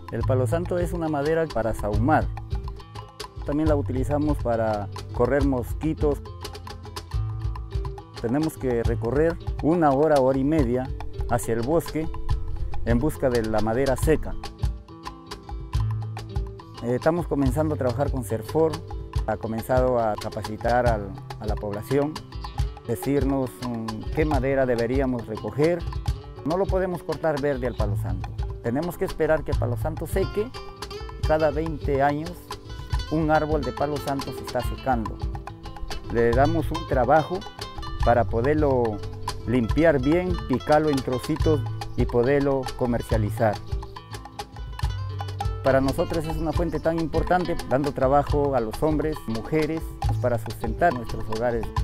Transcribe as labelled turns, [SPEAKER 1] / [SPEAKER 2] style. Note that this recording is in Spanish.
[SPEAKER 1] El palo santo es una madera para sahumar. También la utilizamos para correr mosquitos. Tenemos que recorrer 1 hora, hora y media hacia el bosque en busca de la madera seca. Estamos comenzando a trabajar con CERFOR, ha comenzado a capacitar a la población, decirnos qué madera deberíamos recoger. No lo podemos cortar verde al palo santo. Tenemos que esperar que el palo santo seque. Cada 20 años un árbol de palo santo se está secando. Le damos un trabajo para poderlo limpiar bien, picarlo en trocitos y poderlo comercializar. Para nosotros es una fuente tan importante, dando trabajo a los hombres, mujeres, para sustentar nuestros hogares.